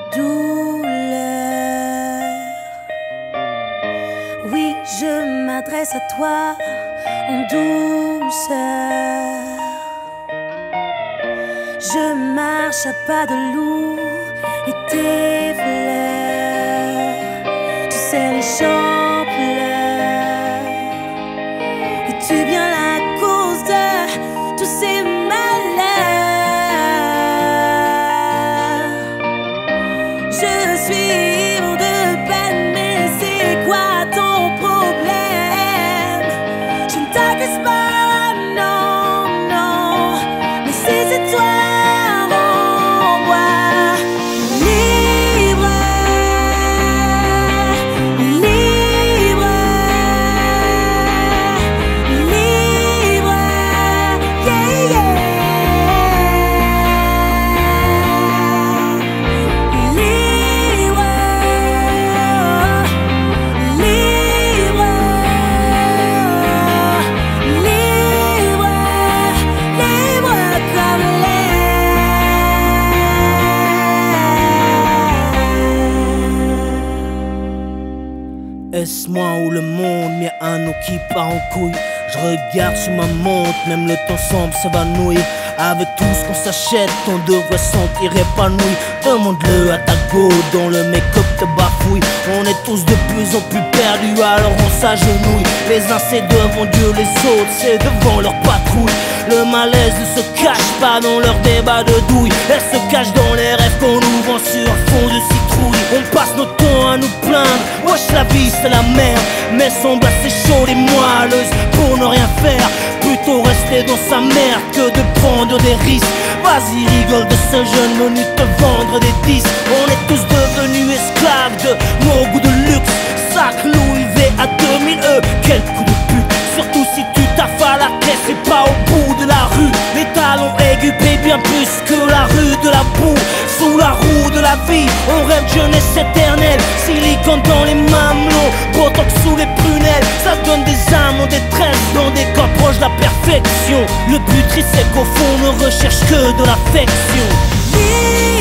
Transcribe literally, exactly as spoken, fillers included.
douleur. Oui, je m'adresse à toi en douceur. Je marche à pas de loup et tes fleurs. Tu sais, les champs pleurent. Es-tu bien la cause de tous ces malheurs? Je suis ivre de peine, mais c'est quoi ton problème? Je ne t'agresse pas, non, non, mais si c'est toi. Est-ce moi ou le monde, mais un eau qui part en couille? Je regarde sur ma montre, même le temps semble s'évanouir. Avec tout ce qu'on s'achète, on devrait sentir épanoui. Demande-le à ta go, dont le make-up te bafouille. On est tous de plus en plus perdus, alors on s'agenouille. Les uns c'est devant Dieu, les autres c'est devant leur patrouille. Le malaise ne se cache pas dans leur débat de douille. Elle se cache dans les rêves qu'on nous vend sur fond de citrouille. On passe notre temps à nous plaindre, wesh la vie c'est la merde. Mais semble assez chaude et moelleuse pour ne rien faire. Plutôt rester dans sa merde que de prendre des risques. Vas-y rigole de ce jeune venu te vendre des disques. On est tous devenus esclaves de nos goûts de luxe. Sac Louis V à deux mille E, quel coup de pute. Surtout si tu taffes à la caisse et pas au bout de la rue. Les talons aigus payent bien plus que la rue de la boue. Sous la roue de la vie, on rêve jeunesse éternelle. Silicone dans les mamelons, botox sous les prunelles. Ça donne des âmes en détresse dans des corps proches de la perfection. Le but triste c'est qu'au fond on ne recherche que de l'affection.